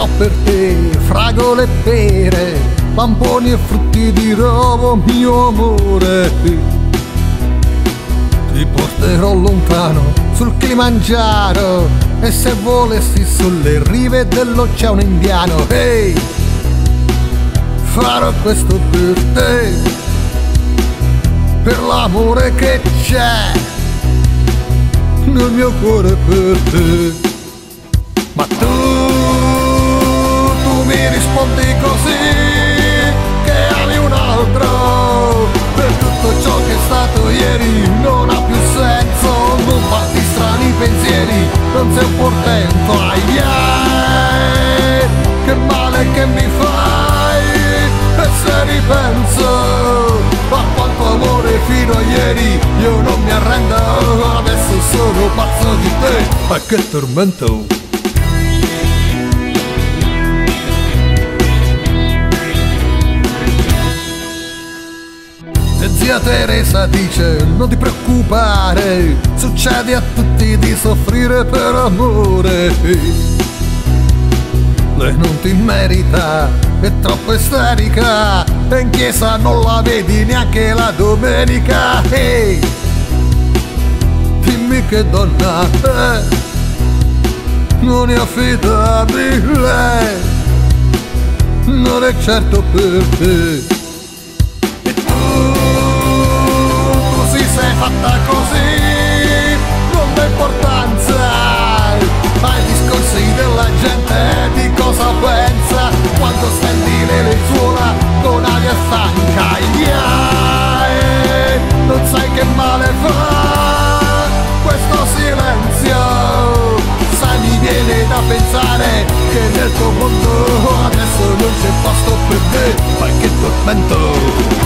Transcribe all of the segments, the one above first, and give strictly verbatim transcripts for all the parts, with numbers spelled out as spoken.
Raccoglierò per te fragole e pere, pamponi e frutti di rovo, mio amore. Ti porterò lontano sul Kilimangiaro, e se volessi sulle rive dell'Oceano Indiano. Ehi, hey, farò questo per te, per l'amore che c'è nel mio cuore per te. Ma tu, tu mi rispondi così, che ami un altro, per tutto ciò che è stato ieri non ha più senso. Non farti strani pensieri, non sei un portento. Ai ai, che male che mi fai, e se ripenso a quanto amore fino a ieri, io non mi arrendo, adesso sono pazzo di te. Ma che tormento! E zia Teresa dice: non ti preoccupare, succede a tutti di soffrire per amore. Lei non ti merita, è troppo isterica, e in chiesa non la vedi neanche la domenica. Ehi, hey, dimmi che donna è, non è affidabile, non è certo per te. Sei fatta così, non dà importanza ai discorsi della gente, di cosa pensa quando stendi le lenzuola con aria stanca. Yeah, non sai che male fa questo silenzio, sai, mi viene da pensare che nel tuo mondo adesso non c'è posto per te. Ma che tormento!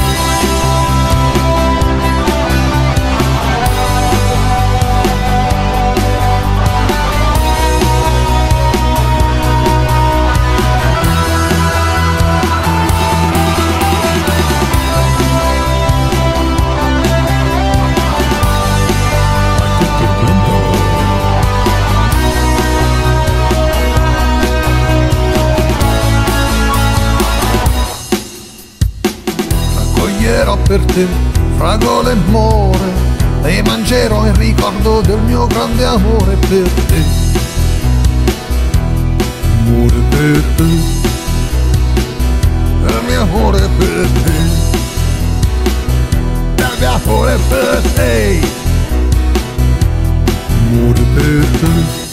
Raccoglierò per te fragole e more, e mangerò in ricordo del mio grande amore per te. Amore per te, il mio amore per te, il mio amore per te, amore per te.